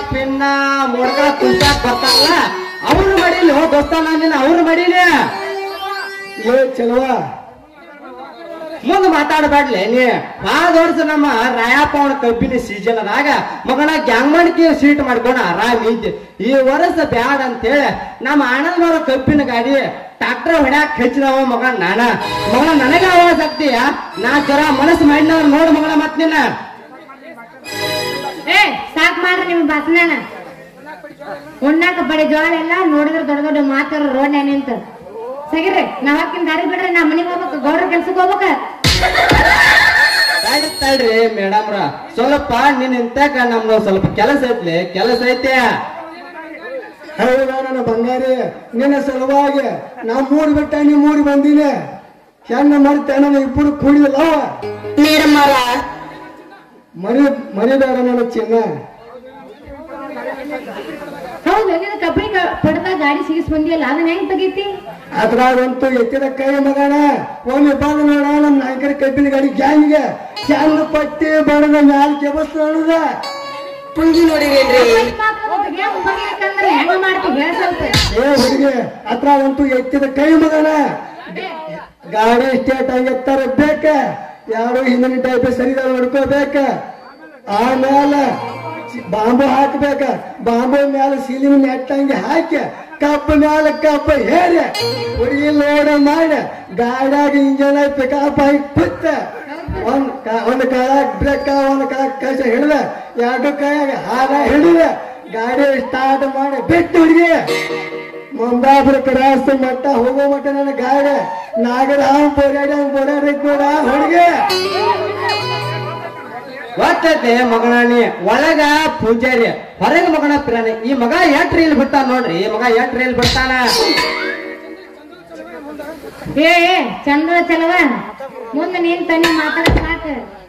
Pin ಮೊಡ್ಕ ಕುಂಚಾಕ್ ಬರ್ತಾರಲ್ಲ ಅವ್ರು ಮಡಿಲಿ ದೋಸ್ತ ನಾನಿನ ಅವ್ರು ಮಡಿಲಿ ಏ ಚಲವ ಮುಂದ್ ಮಾತಾಡಬೇಡ್ಲಿ ನೀ ಆದ ವರ್ಷ ನಮ್ಮ ರಾಯಪ್ಪ ಅವನ ಕಬ್ಬಿನ ಸೀಸನ್ ಅದಾಗ ಮಗನ ಗ್ಯಾಂಗ್ಮಣಿಕೆ ಸೀಟ್ ಮಾಡ್ಕೊಂಡು ಆರಾಮ್ ಇದ್ದೆ. ಈ ವರ್ಷ ಬ್ಯಾಡ ಅಂತೇಳಿ ನಮ್ಮ ಅಣ್ಣನವರ ಕಬ್ಬಿನ ಗಾಡಿ ಟ್ರಾಕ್ಟರ್ ಹೊಡ್ಯಾಕ್ ಹೆಚ್ಚಿದವ ಮಗ ಮಗನ ನನಗೆ ಆವಾಜ್ ಆಗ್ತೀಯ ನಾ ಜರ ಮನಸ್ಸು ಮಾಡಿನವ್ರು ನೋಡು ಮಗನ ಮತ್ ನಿನ್ನ ಏ ಸಾಕ್ ಮಾಡ್ರಿ ನಿಮ್ ಭಾಷಣ ಉಣ್ಣಾಕ ಬಡಿ ಜೋಳ ಎಲ್ಲ ನೋಡಿದ್ರ ದೊಡ್ಡ ದೊಡ್ಡ ಮಾತಾರ ರೋಡ್ ನಿಂತ ಸಗಿರ್ರಿ ನಾವಾಕಿನ ದಾರಿ ಬಿಡ್ರಿ ನಾ ಮನಿಗ್ ಹೋಗ್ಬೇಕು ಗೌಡ್ರ ಕೆಲ್ಸಕ್ಕೆ ಹೋಗ್ಬೇಕ ತಡ್ರಿ ಮೇಡಮ್ರ ಸ್ವಲ್ಪ ನಿನ್ ಇಂತಾಕ ನಮ್ದು ಸ್ವಲ್ಪ ಕೆಲಸ ಐತ್ಲಿ ಕೆಲಸ ಐತೆ. ಹೌದಾ ನನ್ನ ಬಂಗಾರಿ ನಿನ್ನ ಸಲುವಾಗಿ ನಾ ಮೂರು ಬಿಟ್ಟ ನೀ ಮೂರು ಬಂದಿನಿ ಹೆಣ್ಣ ಮರಿತೇನ ಇಬ್ಬರು ಕೂಡಿದಲ್ಲ ಮರಿಬೇಡ ನನ್ನ ಚಿನ್ನ. ಹೌದು ನಿನ್ನ ಕಬ್ಬಿಣಿ ಪಡ್ದ ಗಾಡಿ ಸಿಗಿಸ್ ಬಂದಿಯಲ್ಲ ಅದನ್ನ ಹೆಂಗ್ ತೆಗೀತಿ ಅದ್ರಾಗಂತೂ ಎತ್ತಿದ ಕೈ ಮಗನ ಒಮ್ಮೆ ಬಂದು ನೋಡ ನಮ್ ನಾಯಕರ ಕಬ್ಬಿನ ಗಾಡಿ ಗ್ಯಾಂಗ್ಗೆ ಗ್ಯಾಂಗ್ ಪಟ್ಟಿ ಬಡದ ಮ್ಯಾಲ ಕೆಬಸ್ ನೋಡುದ ಪುಂಗಿ ನೋಡಿರೇನ್ರಿ ಹೆಂಗ ಮಾಡ್ತೀವಿ ಹೇಳ ಸ್ವಲ್ಪ ಏ ಹುಡುಗಿ ಅದ್ರಾಗಂತೂ ಎತ್ತಿದ ಕೈ ಮಗನ ಗಾಡಿ ಸ್ಟೇಟ್ ಆಗಿ ಎತ್ತರ ಬೇಕ ಯಾರು ಹಿಂದಿನ ಟೈಪ್ ಸರಿದಾಗ ನೋಡ್ಕೋಬೇಕ ಆಮೇಲೆ ಬಾಂಬು ಹಾಕ್ಬೇಕ ಬಾಂಬು ಮ್ಯಾಲ ಸೀಲಿನ ನೆಟ್ಟಂಗೆ ಹಾಕಿ ಕಬ್ಬ ಮ್ಯಾಲ ಕಬ್ಬ ಹೇರಿ ಹುಡುಗಿ ಲೋಡ ಮಾಡಿ ಗಾಡಿಯಾಗ ಇಂಜನ್ ಪಿಕಪ್ ಆಗಿ ಕುತ್ತ ಒಂದ್ ಕಾಲಾಗ ಬ್ರೇಕ್ ಒಂದ್ ಕಾಲಾಗ ಕಸ ಹಿಡಿದ ಎರಡು ಕೈಯಾಗ ಹಾರ ಹಿಡಿದ ಗಾಡಿ ಸ್ಟಾರ್ಟ್ ಮಾಡಿ ಬಿಟ್ಟು ಹುಡುಗಿ ಮುಂದಾಪುರ ಕ್ರಾಸ್ ಮಟ್ಟ ಹೋಗೋ ಮಟ್ಟ ನನ್ನ ಗಾಡಿ ನಾಗರಾಮ ಬೋರ್ಯಾಡ ಕೂಡ ಹುಡುಗಿ ಗೊತ್ತೈತೆ ಮಗನಾಣಿ ಒಳಗ ಪೂಜಾರಿ ಹೊರಗೆ ಮಗನ ಪಿರಾಣಿ. ಈ ಮಗ ಎಟ್ ರೀಲ್ ಬಿಡ್ತಾನ ನೋಡ್ರಿ ಈ ಮಗ ಎಟ್ ರೀಲ್ ಬಿಡ್ತಾನ. ಏ ಚಂದ್ರ ಚಲವ ಮುಂದೆ ನೀನ್ ತನಿ ಮಾತಾಡಕ್ ಸಾಕ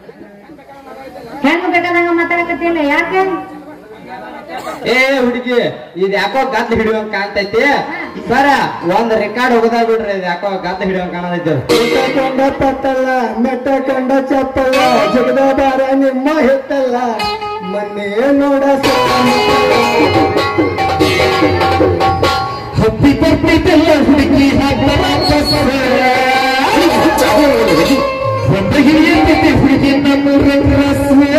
ಹೆಂಗ ಬೇಕಾದಂಗ ಮಾತಾಡಕತ್ತಿಲ್ಲ ಯಾಕೆ ಏ ಹುಡುಗಿ ಇದ್ ಯಾಕೋ ಗದ್ದ ಹಿಡಿಯುವಂಗ ಕಾಣ್ತೈತಿ ಸರ ಒಂದ್ ರೆಕಾರ್ಡ್ ಹೋಗದ ಬಿಡ್ರಿ ಇದ್ ಯಾಕೋ ಗದ್ದ ಹಿಡಿಯುವಂಗ ಕಾಣತೈತಿ. ಕೊಂಡ ಪತ್ತಲ್ಲ ಮೆಟ್ಟ ಕಂಡ ಚಪ್ಪಲ್ಲ ಜಗದ ಬಾರ ನಿಮ್ಮ ಹೆತ್ತಲ್ಲ ಮೊನ್ನೆ ನೋಡ ಹಬ್ಬಿ ಬರ್ತಿದ್ದಲ್ಲ ಹುಡುಗಿ ಹುಡುಗಿ ನಮ್ಮ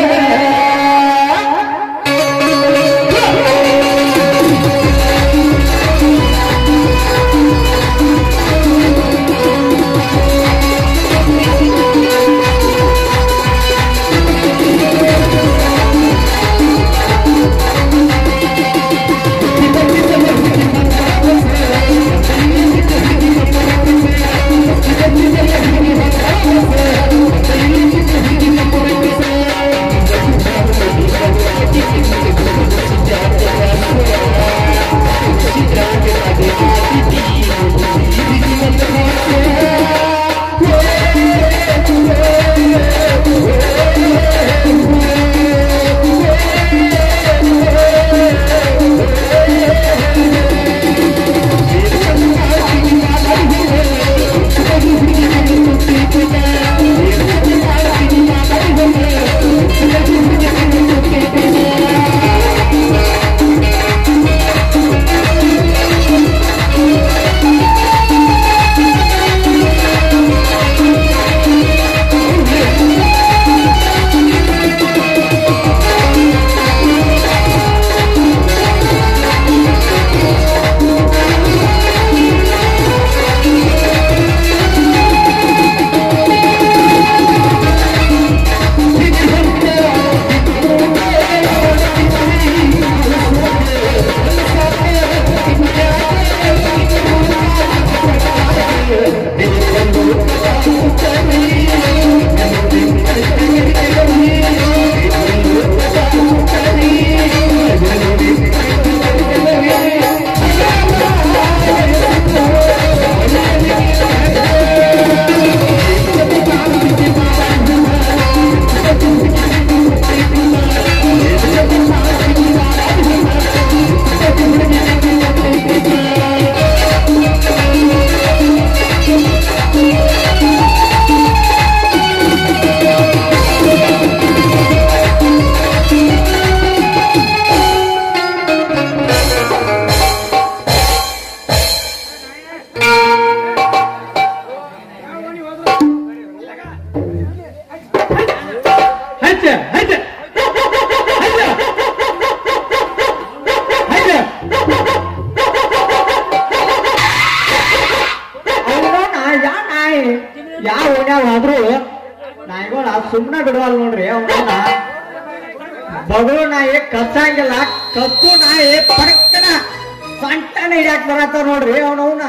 ಸುಮ್ಮನೆ ಬಿಡುವಲ್ಲ ನೋಡ್ರಿ ಅವನ ಬಗಳು ನಾಯಿ ಕಚ್ಚಂಗಿಲ್ಲ, ಕತ್ತು ನಾಯಿ ಪಡಕ್ಕನ ಸಂಟನ ಹಿಡಿಯಾಕ್ ಬರತ್ತಾರ ನೋಡ್ರಿ ಅವನವನ.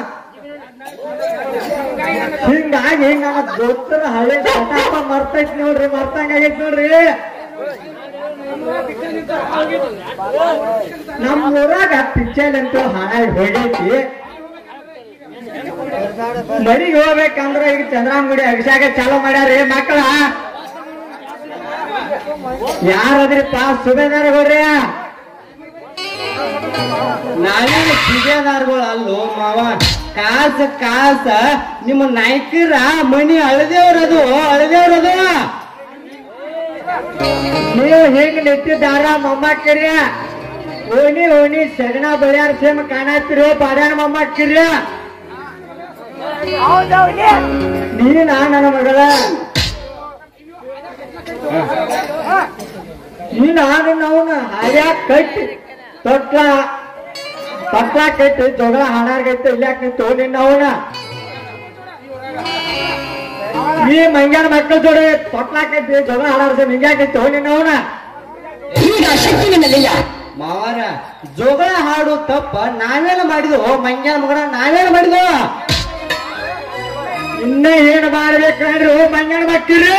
ಹಿಂಗಾಗಿ ನನ್ನ ದೋಸ್ತರ ಹಳೆ ಕಟಾಪ ಮರ್ತೈತಿ ನೋಡ್ರಿ, ಮರ್ತಂಗಾಗೈತಿ ನೋಡ್ರಿ. ನಮ್ಮ ಊರಾಗ ಪಿಕ್ಚರ್ ಅಂತೂ ಹಾಳಾಗಿ ಹೋಗೈತಿ. ಮನೆಗೆ ಹೋಗ್ಬೇಕಂದ್ರ ಈಗ ಚಂದ್ರಾಮಗುಡಿ ಅಭಿಷೇಕ ಚಾಲೂ ಮಾಡ್ಯಾರಿ ಮಕ್ಕಳ. ಯಾರದ್ರಿಪ್ಪ ಸುಬೇದಾರಗಳ್ರಿ? ನಾವೇನು ಸುಬೇದಾರಗಳು ಅಲ್ಲೋ ಮಾವ, ಕಾಸ ನಿಮ್ಮ ನಾಯಕರ ಮನಿ ಅಳದೇವ್ರದು, ಅಳದೇವ್ರದು. ನೀವು ಹೆಂಗ್ ನಿಂತಿದ್ದಾರ ಮೊಮ್ಮಕ್ಕಿರ್ಯ? ಓಣಿ ಸಗಣ ಬಳಿಯಾರ ಸೇಮ್ ಕಾಣತ್ತಿರೋ ಬಾಡ್ಯಾನ ಮೊಮ್ಮಕ್ಕಿರ್ಯ? ನೀನ ನನ್ನ ಮಗಳ, ಅವನ ಹಾಯಾಗ ಕಟ್ಟಿ ತೊಟ್ಲ ಕಟ್ಟಿ ಜಗಳ ಹಾಡಾರ್ಗೈತೆ ಇಲ್ಯಾಕ ನಿಂತು ನಿನ್ನವನ. ಈ ಮಂಗ್ಯಾನ ಮಕ್ಕಳ ಜೋಡಿ ತೊಟ್ಲ ಕಟ್ಟಿ ಜಗಳ ಹಾಡಾರ್ಸ ಹಿಂಗ್ಯಾಕ ನಿಂತು ನಿನ್ನವನ. ಮಾವಾರ ಜೋಗಳ ಹಾಡು ತಪ್ಪ ನಾವೇನು ಮಾಡಿದ್ವು? ಮಂಗ್ಯಾನ ಮಗನ ನಾವೇನು ಮಾಡಿದ್ವು? ಇನ್ನ ಏನ್ ಮಾಡ್ಬೇಕ್ರಿ ಮಂಗ್ಯಾನ ಮಕ್ಕಳು?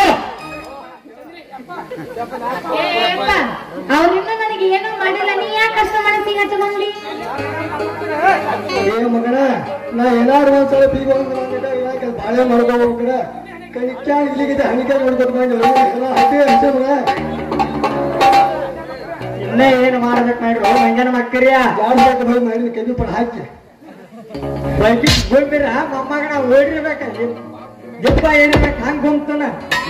ಅವ್ರಿಂದ ನನಗೆ ಏನೂ ಮಾಡಿಲ್ಲ, ನೀ ಯಾಕೆ ಕಷ್ಟ ಮನಸ್ಸಿಗೆ ಹಚ್ಕೊಂಡಿ? ಏ ಮಗನ, ನಾ ಏನಾರು ಒಂದ್ಸಲ ಬೀಗ ಬಾಳೆ ಮಾಡ್ಕೋಬ ಕಡೆ ಕೈ ಇಲ್ಲಿಗಿದೆ ಹಣಿಕಾಯಿ ನೋಡ್ಕೊತ ಹಸೆ ಮಗ. ಇನ್ನ ಏನ್ ಮಾಡ್ಬೇಕು ಮಾಡ್ರು ಮಂಗ್ಯಾನ ಮಕ್ಕಳ್ಯ? ಯಾರು ಮಾಡಿ ಕೈ ಪಡ ಹಾಕಿ ಗುಂಬಿರ ಮೊಮ್ಮಗನ ಓಡಿರ್ಬೇಕಲ್ಲಿ ಜಪ್ಪ ಏನಿರ್ಬೇಕು ಹಂಗ ಗುಂಪ್ತಾನ.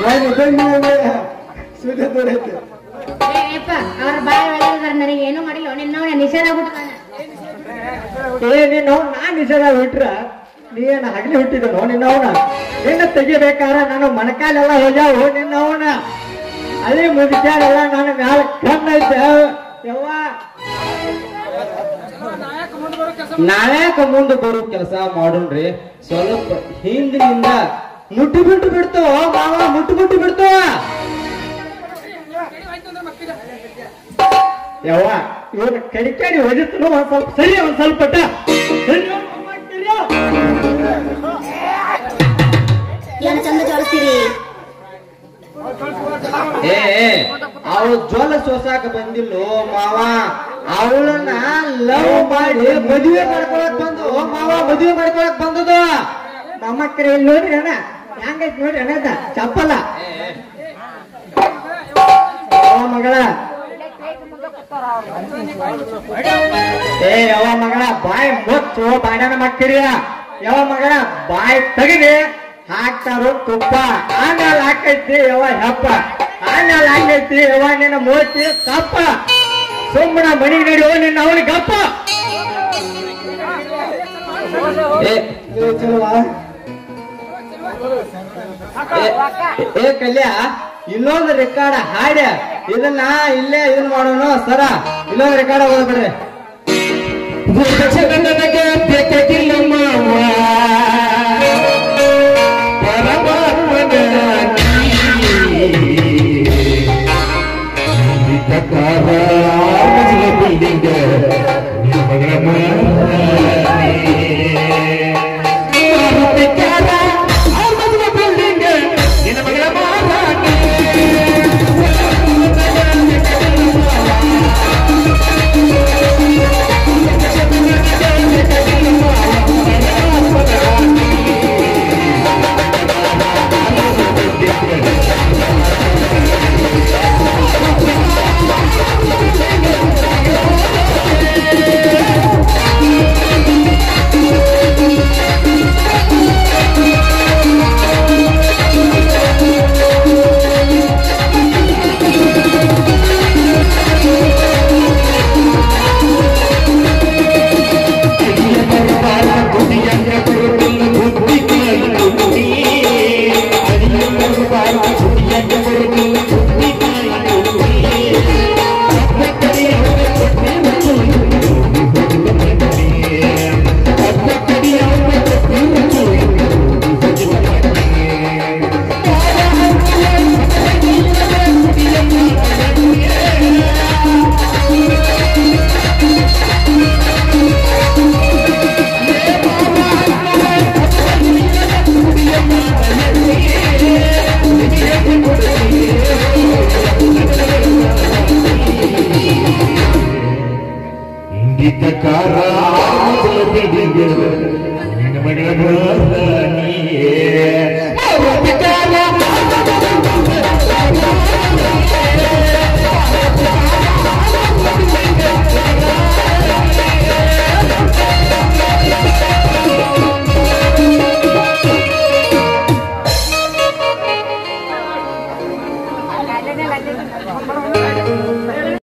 ಸುದ್ದಿ ತೋರೈತೆ. ಅವ್ರ ಬಾಯ ಒಳಗಿದಾರ, ನನಗೆ ಏನೂ ಮಾಡಿಲ್ಲ. ನಿನ್ನವನ ನಿಷೇಧ ಆಗ್ಬಿಟ್ಟು ನೀನು ನಾನ್ ನಿಷೇಧ ಬಿಟ್ರ ನೀನ ಹಗಲಿ ಹುಟ್ಟಿದನು ನಿನ್ನವನ. ನಿನ್ನ ತೆಗಿಬೇಕಾರ ನಾನು ಮೊಣಕಾಲೆಲ್ಲ ಹೋಗ್ಯಾವು ನಿನ್ನವನ. ಅದೇ ಮುದುಕ್ಯಾರೆಲ್ಲ ನನ್ನ ಮ್ಯಾಲ ಕಣ್ಣೈತೆ ಯವ್ವ. ನಾಯಕ ಮುಂದೆ ಬರೋ ಕೆಲಸ ಮಾಡೋಣ್ರಿ. ಸ್ವಲ್ಪ ಹಿಂದಿನಿಂದ ಮುಟ್ಟಿ ಬಿಡ್ತು ಮಾವ, ಮುಟ್ಟಿ ಬಿಡ್ತು ಯವ್ವ. ಇವನ ಕಡಿಕಾಡಿ ಹೊಡಿತನು ಒಂದ್ ಸ್ವಲ್ಪ ಸರಿ, ಒಂದ್ ಸ್ವಲ್ಪ ಏನು ಚಂದ ಜೋಡಿಸ್ತೀರಿ? ಅವಳು ಜ್ವಲ ಸೋಸಾಕ ಬಂದಿಲ್ಲೋ ಮಾವ, ಅವಳನ್ನ ಲವ್ ಮಾಡಿ ಮದುವೆ ಮಾಡ್ಕೊಳಕ್ ಬಂದು ಮಾವ, ಮದುವೆ ಮಾಡ್ಕೊಳಕ್ ಬಂದದ. ನಮ್ಮಕ್ಕರ ಇಲ್ಲಿ ನೋಡ್ರಿ ಅಣ್ಣ ಹೆಂಗೈತಿ ನೋಡ್ರಿ ಅಣ್ಣ ಚಪ್ಪಲ ಮಗಳ. ಯಾವ ಮಗಳ ಬಾಯಿ ಮುಚ್ಚು ಬಾಡ್ಯಾನ ಮಕ್ಕಳಿಯ. ಯಾವ ಮಗಳ ಬಾಯಿ ತೆಗಿರಿ, ಹಾಕ್ತಾರೋ ತುಪ್ಪ, ಆಮೇಲೆ ಹಾಕೈತಿ ಯಾವ ಹೆಪ್ಪ, ಆಮೇಲೆ ಹಾಕೈತಿ ಯಾವ ನಿನ್ನ ಮೋತಿ ತಪ್ಪ. ಸುಮ್ಮನ ಮನಿಗೆ ನಡಿಯೋ ನಿನ್ನ ಅವನಿಗೆ ಗಪ್ಪ. ಕಲ್ಯ ಇನ್ನೊಂದು ರೆಕಾರ್ಡ್ ಹಾಡ್ಯ, ಇದನ್ನ ಇಲ್ಲೇ ಇದನ್ನ ಮಾಡೋಣ ಸರ. ಇನ್ನೊಂದು ರೆಕಾರ್ಡ್ ಓದ್ಬಿಡ್ರಿ. ನನಗೆ ಬೇಕಾಗಿಲ್ಲ ಮಾವ ಪರಮಾತ್ಮನ ಬಿಲ್ಡಿಂಗ್ ಕಾರ ನಿನ್ನ